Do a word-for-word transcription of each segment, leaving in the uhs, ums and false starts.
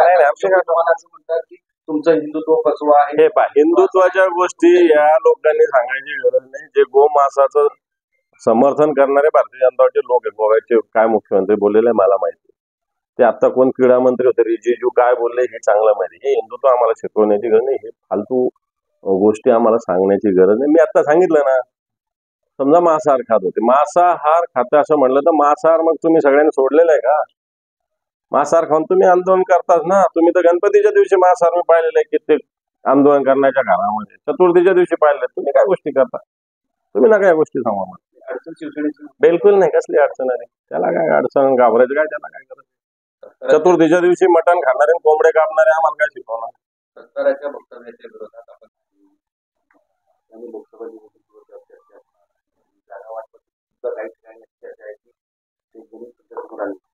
नाही नाही आमच्या काय तुम्हाला असं म्हणतात की तुमचं हिंदुत्व फसवा आहे. हे पहा हिंदुत्वाच्या गोष्टी या लोकांनी सांगायची गरज नाही. जे गोमांसाचं समर्थन करणारे भारतीय जनता पार्टीचे लोक आहेत. गोव्याचे काय मुख्यमंत्री बोललेले आहे मला माहिती. ते आता कोण क्रीडा मंत्री होते रिजिजू काय बोलले हे चांगलं माहिती. हे हिंदुत्व आम्हाला शिकवण्याची गरज नाही. हे फालतू गोष्टी आम्हाला सांगण्याची गरज नाही. मी आता सांगितलं ना, समजा मांसाहार खात होते, मांसाहार खातं असं म्हणलं तर मांसाहार मग तुम्ही सगळ्यांनी सोडलेलं आहे का? मांसाहार खाऊन तुम्ही आंदोलन करताच ना. तुम्ही तर गणपतीच्या दिवशी मांसाहार मी पाहिलेलं आहे कित्येक आंदोलन करण्याच्या काळामध्ये. चतुर्थीच्या दिवशी पाहिले. तुम्ही काय गोष्टी करता? तुम्ही ना काय गोष्टी सांगा मला. अडचण शिवसेनेची बिलकुल नाही. कसली अडचण आहे? त्याला काय अडचण घाबरायचं काय? त्याला काय करायचं? चतुर्थीच्या दिवशी मटण खाणारे कोंबडे कापणारे आम्हाला काय शिकवणार? सरकारच्या वक्तव्याच्या विरोधात आपण आणि लोकसभा निवडणुकीवर चर्चा जागा वाटप काही ठिकाणी चर्चा आहे की ते दोन्ही सुद्धा समोर आली.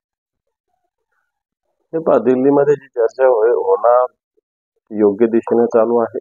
हे पहा दिल्लीमध्ये जी चर्चा होय- होणार योग्य दिशेने चालू आहे.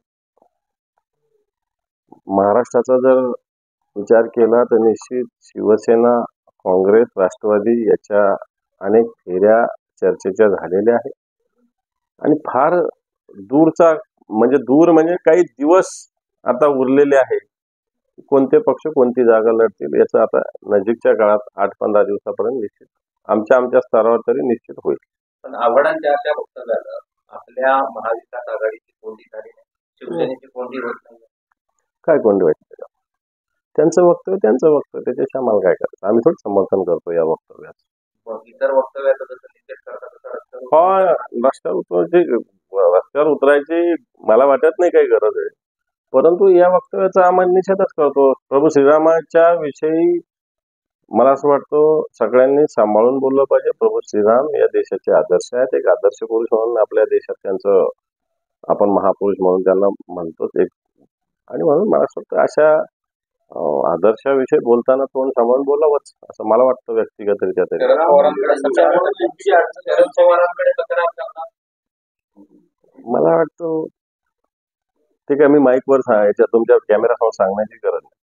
महाराष्ट्राचा जर विचार केला तर निश्चित शिवसेना, काँग्रेस, राष्ट्रवादी याच्या अनेक फेऱ्या चर्चेच्या झालेल्या आहेत आणि फार दूरचा म्हणजे दूर म्हणजे काही दिवस आता उरलेले आहे. कोणते पक्ष कोणती जागा लढतील याचं आता नजीकच्या काळात आठ पंधरा दिवसापर्यंत निश्चित आमच्या आमच्या स्तरावर तरी निश्चित होईल. पण आव्हाडांच्या त्या वक्तव्याला आपल्या महाविकास आघाडीची कोणती झाली नाही, शिवसेनेची कोणती होत नाही. काय कोंडी व्हायचं? त्यांचं वक्तव्य त्यांचं वक्तव्य त्याच्याशी आम्हाला काय करायचं? आम्ही थोडं समर्थन करतो या वक्तव्याचं. मग इतर वक्तव्याचं जसं निषेध करतात तसं रस्त्यावर हा रस्त्यावर उतरायची रस्त्यावर उतरायची मला वाटत नाही काही गरज आहे. परंतु या वक्तव्याचा आम्ही निषेधच करतो. प्रभू श्रीरामाच्या विषयी मला असं वाटतं सगळ्यांनी सांभाळून बोललं पाहिजे. प्रभू श्रीराम या देशाचे आदर्श आहेत. एक आदर्श पुरुष म्हणून आपल्या देशात त्यांचं आपण महापुरुष म्हणून त्यांना म्हणतोच एक. आणि म्हणून मला असं वाटतं अशा अं, आदर्शाविषयी बोलताना तोंड सांभाळून बोलावंच असं मला वाटतं व्यक्तिगतरित्या तरी. शरद पवारांकडे शरद पवारांकडे तक्रार करणार. मला वाटतं ते काय मी माईकवर सांगायचं तुमच्या कॅमेरासमोर सांगण्याची गरज नाही.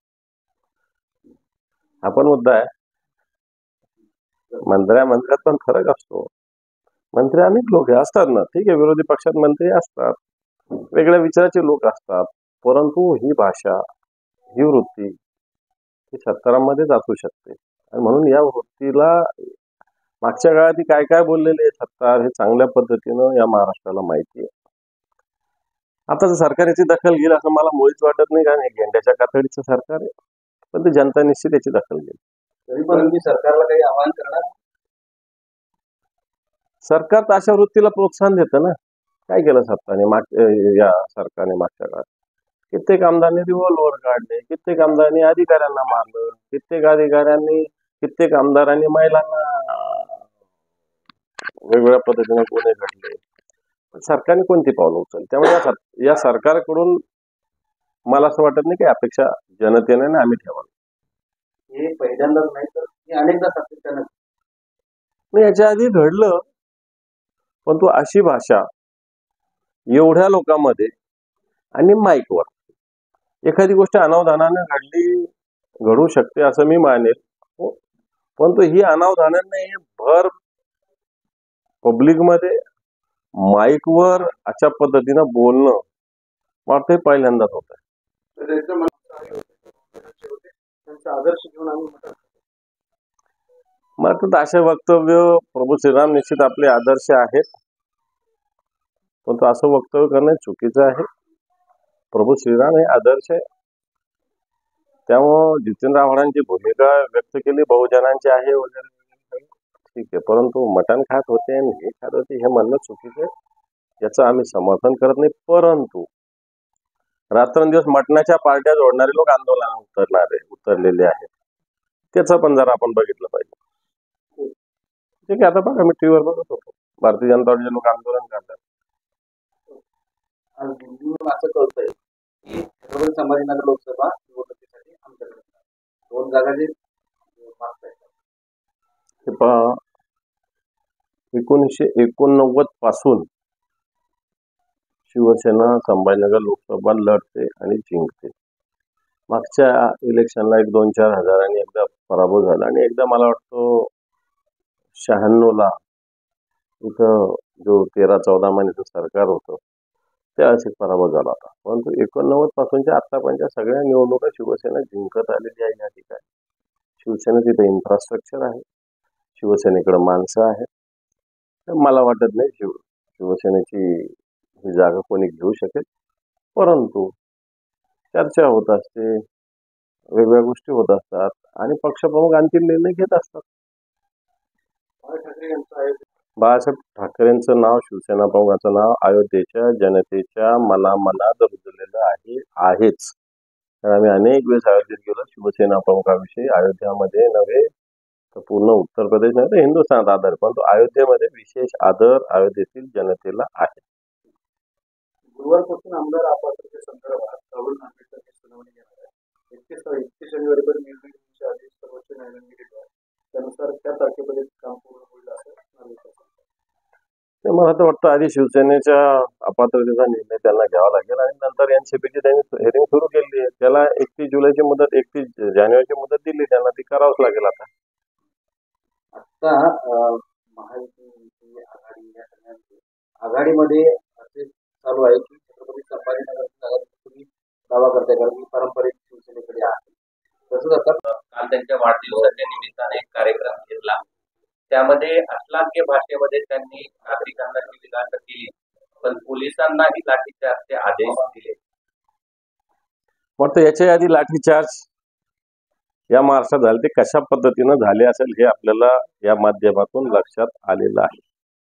हा पण मुद्दा आहे. मंत्र्या मंत्र्यात पण फरक असतो. मंत्री अनेक लोक असतात ना, ठीक आहे, विरोधी पक्षात मंत्री असतात, वेगळ्या विचाराचे लोक असतात, परंतु ही भाषा ही वृत्ती ही सत्तारामध्ये असू शकते आणि म्हणून या वृत्तीला मागच्या काळात काय काय बोललेले आहे सत्तार हे चांगल्या पद्धतीनं या महाराष्ट्राला माहिती आहे. आता सरकार याची दखल घेईल असं मला मुळीच वाटत नाही, कारण हे गेंड्याच्या कातडीचं सरकार आहे, पण ते जनता निश्चित याची दखल घेईल. तरी पण मी सरकारला काही आवाहन करणार. सरकार तर अशा वृत्तीला प्रोत्साहन देतं ना. काय केलं सत्ताने माग या सरकारने मागच्या काळात? कित्येक आमदारांनी रिव्हॉल्वर काढले, कित्येक आमदारांनी अधिकाऱ्यांना मारलं, कित्येक अधिकाऱ्यांनी कित्येक आमदारांनी महिलांना वेगवेगळ्या पद्धतीने गुन्हे घडले. सरकारने कोणती पावलं उचलली? त्यामुळे या सर- या सरकारकडून मला असं वाटत नाही की अपेक्षा जनतेने ना आम्ही ठेवावी. हे पहिल्यांदाच नाही तर हे अनेकदा सातत्यानं नाही याच्या आधी घडलं, पण तो अशी भाषा एवढ्या लोकांमध्ये आणि माईकवर एखादी गोष्ट अनावधानाने घडली घडू शकते असं मी मानेल, हो, परंतु ही अनावधानाने भर पब्लिकमध्ये माईकवर अशा पद्धतीनं बोलणं वाटतंय पहिल्यांदाच होत आहे. त्यांचा आदर्श घेऊन आम्ही म्हणतो. मला वाटतं असे वक्तव्य प्रभू श्रीराम निश्चित आपले आदर्श आहेत, परंतु असं वक्तव्य करणं चुकीचं आहे. प्रभू श्रीराम हे आदर्श आहे. त्यामुळं जितेंद्र आव्हाडांची भूमिका व्यक्त केली बहुजनांची आहे वगैरे ठीक आहे, परंतु मटण खात होते आणि हे खात होते हे म्हणणं चुकीचं आहे. याचं आम्ही समर्थन करत नाही. परंतु रात्रंदिवस मटणाच्या पार्ट्या जोडणारे लोक आंदोलनात उतरणारे उतरलेले आहेत, त्याचं पण जरा आपण बघितलं पाहिजे. ठीक आहे, आता बघा मी टीव्हीवर बघत होतो भारतीय जनता पार्टीचे लोक आंदोलन करतात. आज दिल्लीवरून असं कळतंय की छत्रपती संभाजीनगर लोकसभा निवडणुकीसाठी आमच्याकडे दोन जागा जे मागतायत. हे पहा एकोणीसशे एकोणनव्वद पासून शिवसेना संभाजीनगर लोकसभा लढते आणि जिंकते. मागच्या इलेक्शनला एक दोन चार हजारांनी एकदा पराभव झाला आणि एकदा मला वाटतं शहाण्णव ला इथं जो तेरा चौदा महिन्याचं सरकार होतं ते असे पराभव झाला होता. परंतु एकोणनव्वद पासूनच्या आतापर्यंतच्या सगळ्या निवडणुका शिवसेना जिंकत आलेली आहे. या ठिकाणी शिवसेना तिथे इन्फ्रास्ट्रक्चर आहे, शिवसेनेकडे माणसं आहेत. तर मला वाटत नाही शिव शिवसेनेची ही जागा कोणी घेऊ शकेल. परंतु चर्चा होत असते, वेगवेगळ्या गोष्टी होत असतात आणि पक्षप्रमुख अंतिम निर्णय घेत असतात. बाळा ठाकरे यांचं आहे बाळासाहेब ठाकरेंचं नाव, शिवसेना प्रमुखाचं नाव अयोध्येच्या जनतेच्या मनामनात रुजलेलं आहे आहेच. तर आम्ही अनेक वेळेस अयोध्येत गेलो. शिवसेना प्रमुखाविषयी अयोध्यामध्ये नव्हे तर पूर्ण उत्तर प्रदेश नव्हे तर हिंदुस्थानात आदर, परंतु अयोध्येमध्ये विशेष आदर अयोध्येतील जनतेला आहे. गुरुवारपासून आमदार अपात्रते संदर्भात राहुल नार्वेकरची सुनावणी घेणार आहे. एकतीस एकतीस जानेवारीपर्यंत निर्णय घेण्याचे आदेश सर्वोच्च न्यायालयाने दिले आहेत. त्यानुसार त्या तारखेपर्यंत काम पूर्ण होईल असं नार्वेकर सांगतात. ते मला तर वाटतं आधी शिवसेनेच्या अपात्रतेचा निर्णय त्यांना घ्यावा लागेल आणि नंतर एनसीपीची त्यांनी हेरिंग सुरू केली आहे. त्याला एकतीस जुलैची मुदत, एकतीस जानेवारीची मुदत दिली त्यांना, ती करावंच लागेल. आता आता अं, महायुती युती, आघाडी या सगळ्यांची आघाडीमध्ये असे चालू आहे की छत्रपती संभाजीनगरची जागा तुम्ही दावा करताय कारण की पारंपरिक शिवसेनेकडे आहे. तसंच आता काल त्यांच्या वाढदिवसाच्या निमित्ताने एक कार्यक्रम घेतला. त्यामध्ये अश्लाघ्य भाषेमध्ये त्यांनी नागरिकांना जी विधानं केली, पण पोलिसांनाही लाठीचार्जचे आदेश दिले. वाटतं याच्या आधी लाठीचार्ज या महाराष्ट्रात झाले, ते कशा पद्धतीनं झाले असेल हे आपल्याला या माध्यमातून लक्षात आलेलं आहे.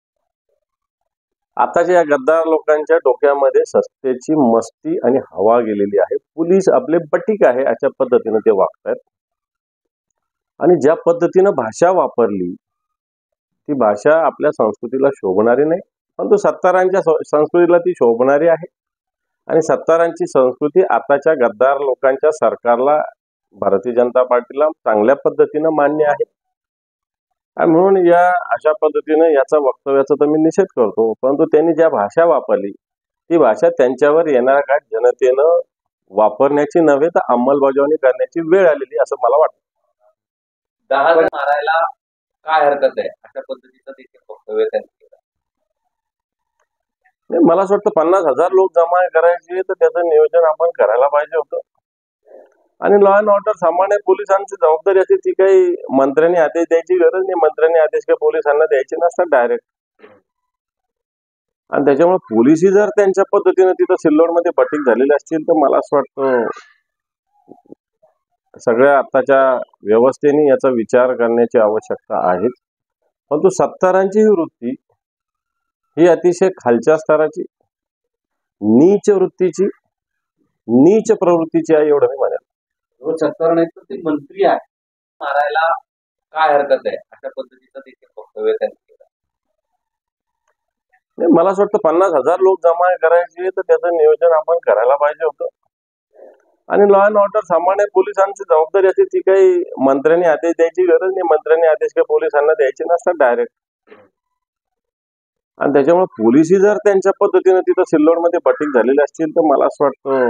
आताच्या या गद्दार लोकांच्या डोक्यामध्ये सत्तेची मस्ती आणि हवा गेलेली आहे. पोलीस आपले बटीक आहे अशा पद्धतीनं ते वागतात आणि ज्या पद्धतीनं भाषा वापरली ती भाषा आपल्या संस्कृतीला शोभणारी नाही, परंतु सत्तारांच्या संस्कृतीला ती शोभणारी आहे. आणि सत्तारांची संस्कृती आताच्या गद्दार लोकांच्या सरकारला, भारतीय जनता पार्टीला चांगल्या पद्धतीनं मान्य आहे. आणि म्हणून या अशा पद्धतीनं याचा वक्तव्याचा तर मी निषेध करतो. परंतु त्यांनी ज्या भाषा वापरली ती भाषा त्यांच्यावर येणाऱ्या काळात जनतेनं वापरण्याची नव्हे तर अंमलबजावणी करण्याची वेळ आलेली असं मला वाटतं. दहा जण मारायला काय हरकत आहे अशा पद्धतीचं देखील वक्तव्य त्यांनी केलं. नाही, मला असं वाटतं पन्नास हजार लोक जमा करायचे तर त्याचं नियोजन आपण करायला पाहिजे होतं. आणि लॉ अँड ऑर्डर सामान्य पोलिसांची जबाबदारी असते, ती काही मंत्र्यांनी आदेश द्यायची गरज नाही. मंत्र्यांनी आदेश काही पोलिसांना द्यायचे नसतात डायरेक्ट. आणि त्याच्यामुळे पोलिसही जर त्यांच्या पद्धतीने तिथं सिल्लोडमध्ये बटीक झालेले असतील तर मला असं वाटतं सगळ्या आताच्या व्यवस्थेने याचा विचार करण्याची आवश्यकता आहे. परंतु सत्तारांची ही वृत्ती ही अतिशय खालच्या स्तराची, नीच वृत्तीची, नीच प्रवृत्तीची आहे एवढं मी म्हणेल. रोज सत्तार नाही तर ते मंत्री आहे. मारायला काय हरकत आहे अशा पद्धतीचं देखील वक्तव्य त्यांनी केलं. नाही, मला असं वाटतं पन्नास हजार लोक जमा करायचे तर त्याचं नियोजन आपण करायला पाहिजे होतं. आणि लॉ अँड ऑर्डर सामान्य पोलिसांची जबाबदारी असते, ती काही मंत्र्यांनी आदेश द्यायची गरज नाही. मंत्र्यांनी आदेश काही पोलिसांना द्यायचे नसतात डायरेक्ट. आणि त्याच्यामुळे पोलिसही जर त्यांच्या पद्धतीने तिथं सिल्लोडमध्ये बटीक झालेले असतील तर मला असं वाटतं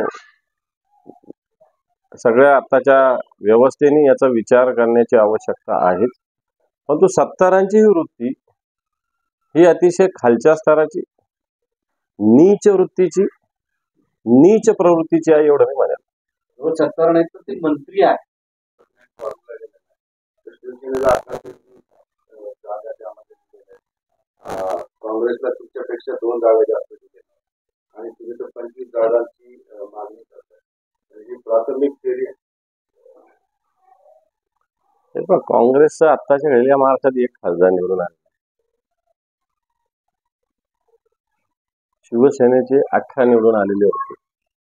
सगळ्या आताच्या व्यवस्थेने याचा विचार करण्याची आवश्यकता आहे. परंतु सत्तारांची ही वृत्ती ही अतिशय खालच्या स्तराची, नीच वृत्तीची, नीच प्रवृत्तीची आहे एवढं मी म्हणेल. रोज सत्तार नाही तर ते मंत्री आहे. काँग्रेसला तुमच्यापेक्षा दोन जागा जास्त दिल्या आणि तुम्ही तर पंचवीस जागांची मागणी करताय. ही प्राथमिक फेरी आहे. हे पण काँग्रेसचं आत्ताच्या घडीला महाराष्ट्रात एक खासदार निवडून आले, शिवसेनेचे अठरा निवडून आलेले होते.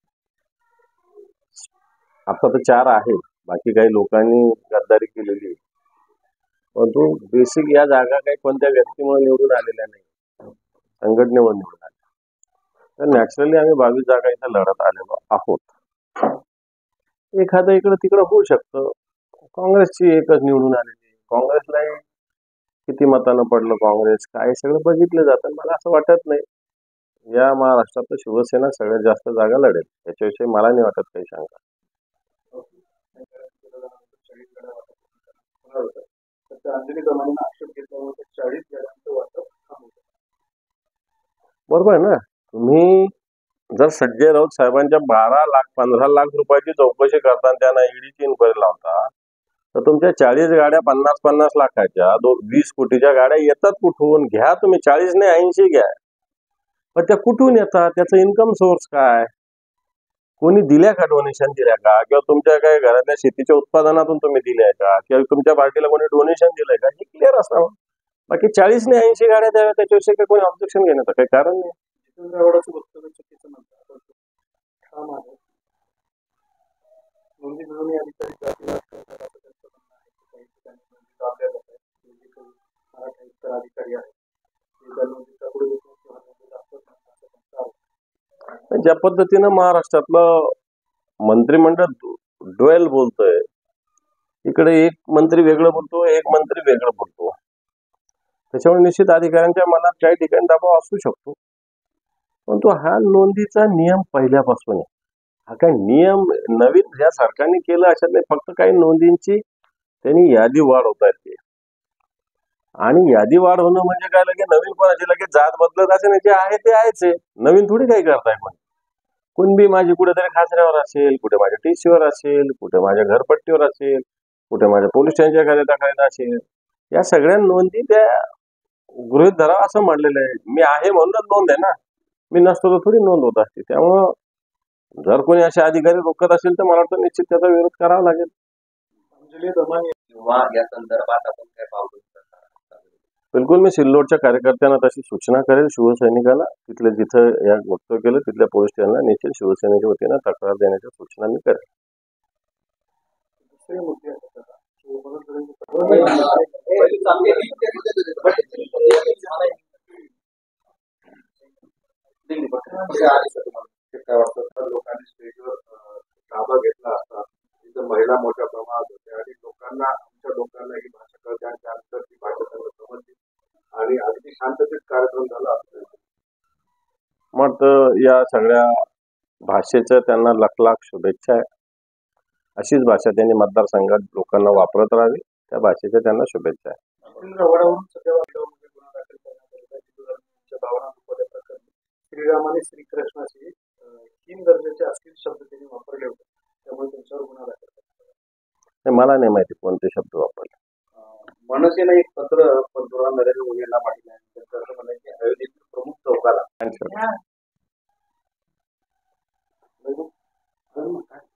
आता तर चार आहे, बाकी काही लोकांनी गद्दारी केलेली आहे. परंतु बेसिक या जागा काही कोणत्या व्यक्तीमुळे निवडून आलेल्या नाही, संघटनेवर निवडून आल्या. तर नॅचरली आम्ही बावीस जागा इथं लढत आलेलो आहोत. एखादं इकडं तिकडं होऊ शकतं. काँग्रेसची एकच निवडून आलेली, काँग्रेसलाही किती मतानं पडलं काँग्रेस काय सगळं बघितलं जातं. मला असं वाटत नाही या महाराष्ट्रात शिवसेना सगळ्यात जास्त जागा लढेल, याच्याविषयी मला नाही वाटत काही शंका. अंजली गमानीनं आक्षेप घेतल्यामुळे चाळीस जणांचं वाटप थांबवलं. बरोबर आहे ना. तुम्ही जर संजय राऊत साहेबांच्या बारा लाख पंधरा लाख रुपयाची चौकशी करता आणि त्यांना ईडीची इन्क्वायरी लावता, तर तुमच्या चाळीस गाड्या पन्नास पन्नास लाखाच्या दो वीस कोटीच्या गाड्या येतात कुठून? घ्या तुम्ही, चाळीस ने ऐंशी घ्या, पण त्या कुठून येतात? त्याचं इन्कम सोर्स काय? कोणी दिल्या का? डोनेशन दिल्या का? किंवा तुमच्या काही घरातल्या शेतीच्या उत्पादनातून तुम्ही दिल्या का? किंवा तुमच्या पार्टीला कोणी डोनेशन दिलंय का? हे क्लिअर असावं. बाकी चाळीस ने ऐंशी गाड्या द्याव्या त्याच्याविषयी काही कोणी ऑब्जेक्शन घेण्याचं काही कारण नाही. जितेंद्र आव्हाडांचं वक्तव्य चुकीचं म्हणतात, पण तो ठाम आहे. नोंदी मिळवणी अधिकारी जातीवाद करतात असं त्यांचं म्हणणं आहे. काही ठिकाणी नोंदी दाबल्या जात आहेत. जे काही मराठा इतर अधिकारी आहेत ते त्या नोंदीचा पुढे येतो किंवा नोंदी दाखवत नाही असं त्यांचा आरोप आहे. ज्या पद्धतीनं महाराष्ट्रातलं मंत्रिमंडळ डोएल बोलतोय, इकडे एक मंत्री वेगळं बोलतो, एक मंत्री वेगळं बोलतो, त्याच्यामुळे निश्चित अधिकाऱ्यांच्या मनात काही ठिकाणी दबाव असू शकतो. परंतु हा नोंदीचा नियम पहिल्यापासून आहे. हा काही नियम नवीन या सरकारने केलं अशात नाही. फक्त काही नोंदींची त्यांनी यादी वाढवता येते, आणि यादी वाढ होणं म्हणजे काय, लगे नवीन कोणाची लगेच जात बदलत असे नाही. जे आहे ते आहेच आहे, नवीन थोडी काही करताय. पण कुणबी माझी कुठेतरी खासऱ्यावर असेल, कुठे माझ्या टीसीवर असेल, कुठे माझ्या घरपट्टीवर असेल, कुठे माझ्या पोलीस स्टेशनच्या खात्यात टाकायला असेल, या सगळ्या नोंदी त्या गृहीत धरा असं म्हणलेलं आहे. मी आहे म्हणूनच नोंद आहे ना, मी नसतो तर थोडी नोंद होत असते. त्यामुळं जर कोणी असे अधिकारी रोखत असेल तर मला वाटतं निश्चित त्याचा विरोध करावा लागेल. अंजली दमानी किंवा या संदर्भात आपण काय पाऊल उचलणार? बिलकुल, मी सिल्लोडच्या कार्यकर्त्यांना तशी सूचना करेल. शिवसैनिकाला तिथले जिथं या वक्तव्य केलं तिथल्या पोलीस स्टेशनला निश्चित शिवसेनेच्या वतीनं तक्रार देण्याच्या सूचना मी करेल. दुसरे मुद्दे आहेत आता. की मनोज जरांगे लोकांनी स्टेजवर ताबा घेतला असता, तिथं महिला मोठ्या प्रमाणात होत्या आणि लोकांना आमच्या लोकांना ही भाषा कळते आणि त्यानंतर ती भाषा त्यांना समजली आणि अगदी शांततेत कार्यक्रम झाला असतो. मग या सगळ्या भाषेचं त्यांना लाख लाख शुभेच्छा आहे. अशीच भाषा त्यांनी मतदारसंघात लोकांना वापरत राहावी, त्या भाषेच्या त्यांना शुभेच्छा आहे. जितेंद्र आव्हाडावरून सध्या वादळामध्ये गुन्हा दाखल करण्यात आलेला आहे. जितेंद्रांच्या भावना दुखवल्या प्रकरणी श्रीरामाने श्रीकृष्णाचे तीन दर्जाचे अश्लील शब्द त्यांनी वापरले होते, त्यामुळे त्यांच्यावर गुन्हा दाखल करण्यात आला. मला नाही माहिती कोणते शब्द वापरले. मनसेने एक पत्र पंतप्रधान नरेंद्र मोदी यांना पाठवले आहे. त्यांचं असं म्हणणं आहे की अयोध्येतील प्रमुख चौकाला